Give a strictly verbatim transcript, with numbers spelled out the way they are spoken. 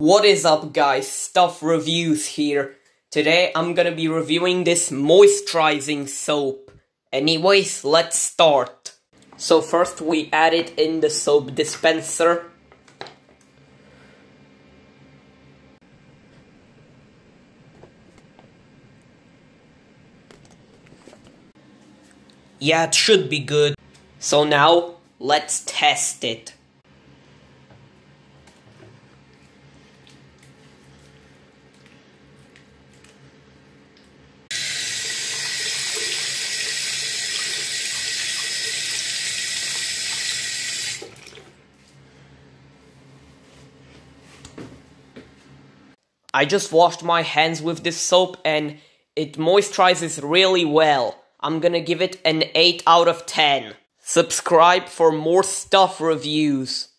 What is up guys, Stuff Reviews here. Today I'm gonna be reviewing this moisturizing soap. Anyways, let's start. So first we add it in the soap dispenser. Yeah, it should be good. So now, let's test it. I just washed my hands with this soap and it moisturizes really well. I'm gonna give it an eight out of ten. Subscribe for more stuff reviews.